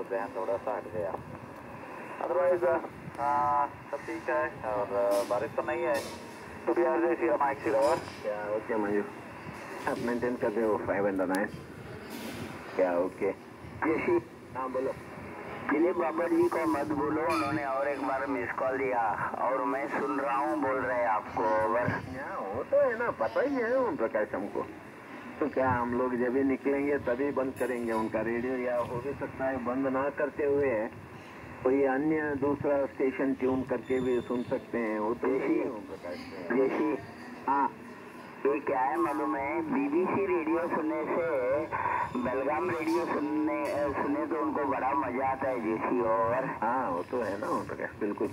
ध्यान थोड़ा सा हट गया। अदरवाइज सब ठीक है और बारिश तो नहीं है। तो भी आज जैसी माइक सी रहो क्या? ओके मंजू, आप मेंटेन कर रहे हो 5 and 9 क्या? ओके जैसी हाँ बोलो। दिलीप बाबर जी को मत बोलो, उन्होंने और एक बार मिस कॉल दिया और मैं सुन रहा हूँ, बोल रहे हैं आपको। ओवर। वो तो है ना, पता ही है ओम प्रकाश हमको। तो क्या हम लोग जब भी निकलेंगे तभी बंद करेंगे उनका रेडियो, या हो भी सकता है बंद ना करते हुए कोई अन्य दूसरा स्टेशन ट्यून करके भी सुन सकते हैं। वो तो यही है ओम प्रकाश। जैसी हाँ ये क्या है मालूम है, बीबीसी रेडियो सुनने से बेलगाम रेडियो सुने तो उनको बड़ा मजा आता है जैसी। और हाँ वो तो है ना ओम प्रकाश, बिल्कुल।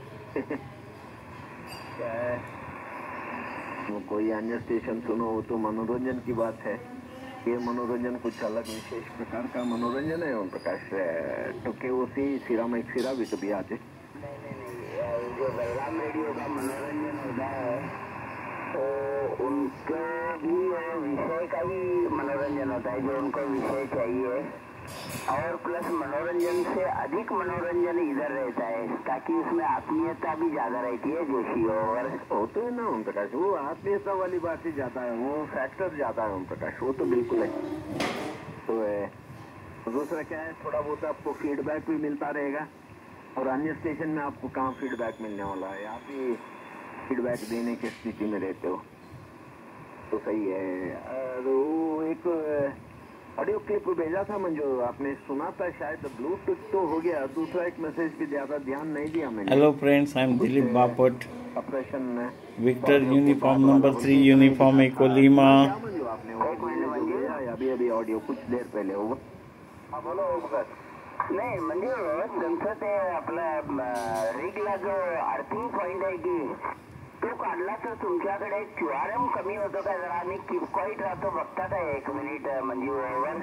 क्या है, वो कोई अन्य स्टेशन सुनो वो तो मनोरंजन की बात है। ये मनोरंजन कुछ अलग विशेष प्रकार का मनोरंजन है ओम प्रकाश। टुके उसी सिरा में एक सिरा भी कभी आते नहीं, जो बेलगाम रेडियो का मनोरंजन होता है तो उनको भी विषय का ही मनोरंजन होता है, जो उनको विषय चाहिए। और प्लस मनोरंजन से अधिक मनोरंजन इधर रहता है ताकि उसमें आत्मीयता भी ज्यादा रहती है जोशी। और वो तो है ना ओम प्रकाश, वो आत्मीयता वाली बात ही ज्यादा है, वो फैक्टर ज्यादा है ओम प्रकाश, वो तो बिल्कुल है। तो दूसरा क्या है, थोड़ा बहुत आपको फीडबैक भी मिलता रहेगा और अन्य स्टेशन में आपको कहाँ फीडबैक मिलने वाला है, आप ही फीडबैक देने की स्थिति में रहते हो तो सही है। वो एक ऑडियो क्लिप भेजा था मंजू, आपने सुना था शायद, ब्लूटूथ तो हो गया, दूसरा एक मैसेज पे ज्यादा ध्यान नहीं दिया मैंने। Hello friends, I am Dilip Bapat, operation Victor uniform number 3 uniform कोलीमा। आपने अभी ऑडियो कुछ देर पहले होगा। हाँ बोलो। नाही म्हणजे त्यांचं ते आपलं रिगला जो अर्थिंग पॉइंट आहे की तो काढला तर तुमच्याकडे QRM कमी होतो का जरा, आणि किरकोळीत राहतो बघता का? 1 मिनिट म्हणजे over.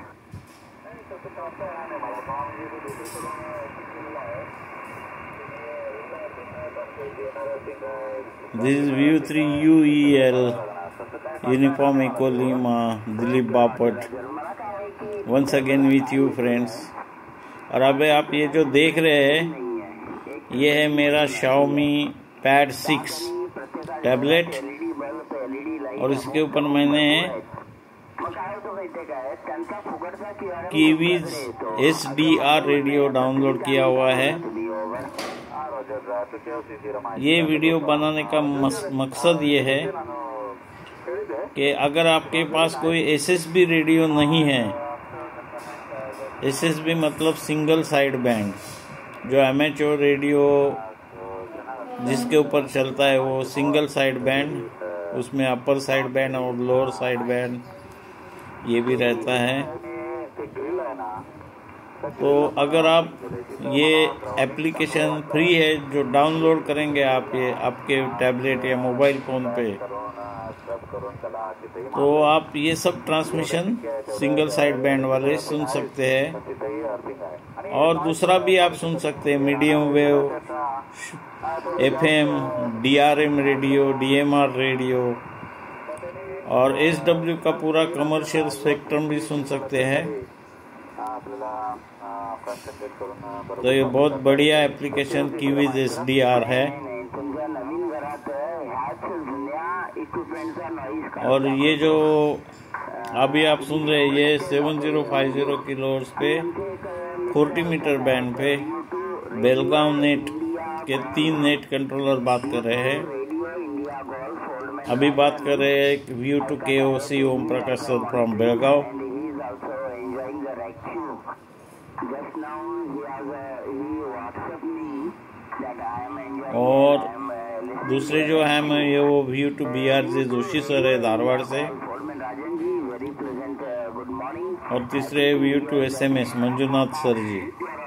This is View 3 UEL Uniform Echo Lima, Dilip Bapat, once again with you friends। और अब आप ये जो देख रहे हैं ये है मेरा Xiaomi Pad 6 टैबलेट, और इसके ऊपर मैंने कीवीज SDR रेडियो डाउनलोड किया हुआ है। ये वीडियो बनाने का मकसद ये है कि अगर आपके पास कोई SSB रेडियो नहीं है, SSB मतलब सिंगल साइड बैंड, जो एमेच्योर रेडियो जिसके ऊपर चलता है वो सिंगल साइड बैंड, उसमें अपर साइड बैंड और लोअर साइड बैंड ये भी रहता है। तो अगर आप ये एप्लीकेशन फ्री है जो डाउनलोड करेंगे आप ये आपके टैबलेट या मोबाइल फ़ोन पे, तो आप ये सब ट्रांसमिशन सिंगल साइड बैंड वाले सुन सकते हैं। और दूसरा भी आप सुन सकते हैं, medium wave, FM, DRM radio, DMR radio और SW का पूरा कमर्शियल स्पेक्ट्रम भी सुन सकते हैं। तो ये बहुत बढ़िया एप्लीकेशन कीवीज SDR है। और ये जो अभी आप सुन रहे हैं ये 7050 किलोहर्ट्ज़ पे 40 मीटर बैंड पे बेलगाम नेट के 3 नेट कंट्रोलर बात कर रहे हैं। अभी बात कर रहे हैं VU two KOC Om Prakash sir from Belgaum. और दूसरे जो है मैं ये वो VU two BRJ Joshi sir है धारवाड़ से, और तीसरे VU two SMS Manjunath sir ji.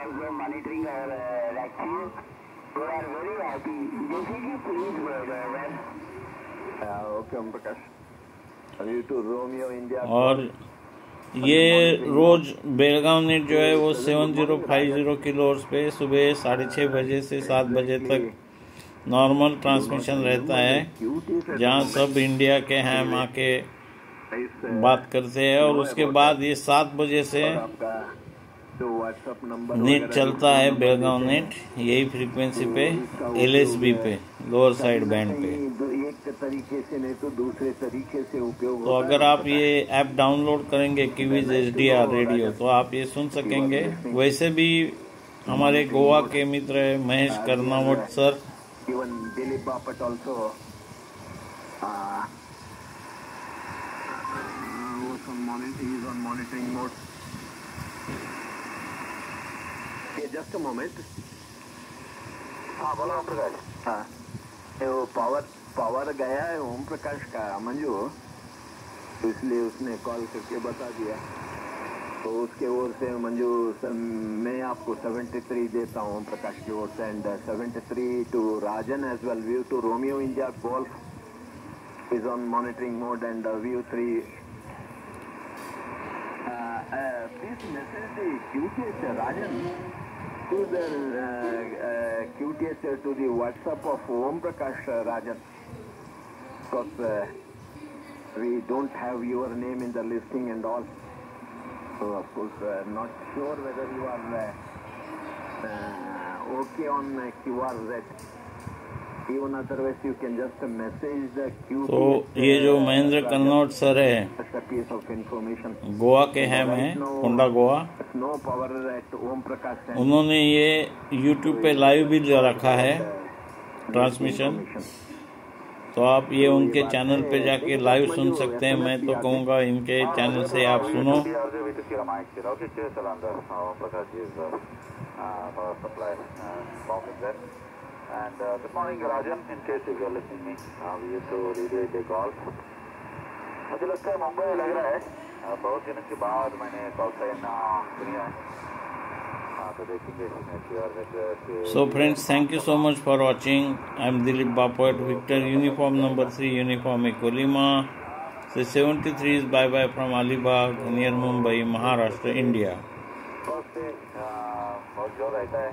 और ये रोज बेलगांव नेट जो है वो 7050 किलोहर्ट्ज़ पे सुबह 6:30 बजे से 7 बजे तक नॉर्मल ट्रांसमिशन रहता है, जहां सब इंडिया के हैं आके बात करते हैं। और उसके बाद ये 7 बजे से जो व्हाट्सएप नंबर नेट चलता है बेलगांव नेट, यही फ्रीक्वेंसी पे LSB पे लोअर साइड बैंड पे। एक तरीके से नहीं तो दूसरे तरीके से उपयोग तो अगर आप ये ऐप डाउनलोड करेंगे कीवीज HDR रेडियो तो आप ये सुन सकेंगे। वैसे भी हमारे गोवा के मित्र Mahesh Karnavat sir, even Dilip Bapat also on monitoring mode. Okay, just a moment. हाँ बोलो ओम प्रकाश। हाँ, वो पावर गया है ओम प्रकाश का मंजू, तो इसलिए उसने कॉल करके बता दिया। तो उसके ओर से मंजू मैं आपको 73 देता हूँ ओम प्रकाश की ओर से, and 73 to Rajan as well. VU two Romeo India golf is on monitoring mode and VU 3। Please message the QTS Rajan to the QTS to the WhatsApp of Om Prakash Rajan, because we don't have your name in the listing and all. So of course not sure whether you are okay on QRZ. Even otherwise you can just message the QTS. तो ये जो महेंद्र कन्नौट sir है piece of information. Goa के हैं Honda Goa, No power at Om Prakash. उन्होंने ये YouTube पे लाइव भी रखा है ट्रांसमिशन, तो आप ये उनके चैनल पे जाके लाइव सुन सकते हैं। मैं तो कहूँगा इनके चैनल से आप सुनो। And good morning Rajan, in case you are listening me, we used to radio the golf. मुझे लगता है मुंबई लग रहा है, बहुत दिनों के बाद मैंने कॉल साइन सुनिया है, तो देखेंगे। So friends, thank you so much for watching. I am Dilip Bapat, Victor Uniform number 3 Uniform Echo Lima. So 73 is bye bye from Alibag near Mumbai, Maharashtra, India. बहुत जोर रहता है।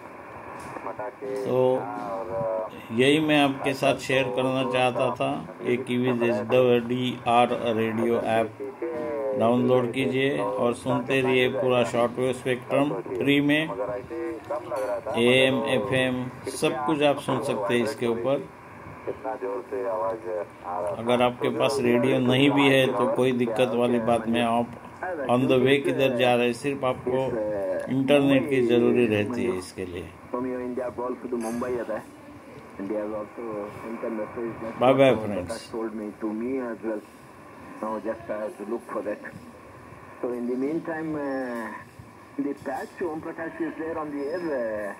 तो यही मैं आपके साथ शेयर करना चाहता था। एक Kiwis HDR radio app download कीजिए और सुनते रहिए पूरा शॉर्टवेव स्पेक्ट्रम फ्री में। AM FM सब कुछ आप सुन सकते हैं इसके ऊपर। अगर आपके पास रेडियो नहीं भी है तो कोई दिक्कत वाली बात नहीं, आप ऑन द वे किधर जा रहे हैं, सिर्फ आपको इंटरनेट की जरूरी रहती है इसके लिए। India Golf to Mumbai है, India has also sent a message. Bye bye friends. Told me to me as well. Now just I have to look for that. So in the meantime, the patch Om Prakash is there on the air.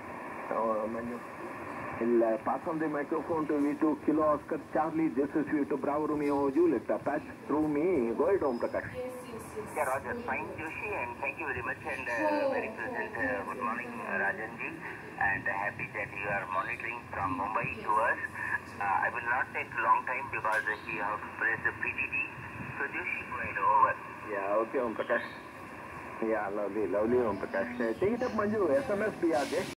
I'll pass on the microphone to V2 Kilo Oscar Charlie. This is V2 Bravo Romeo Juliet. Patch through me. Go ahead Om Prakash. Yeah, Roger. Fine, Joshi, and thank you very much, and very pleasant good morning, Rajanji, and happy that you are monitoring from Mumbai to us. I will not take a long time because we have to press the PDD. So Joshi, go ahead, over. Yeah, okay, Om Prakash. Yeah, lovely Om Prakash. Take it up, Manju. SMS भी आ गए।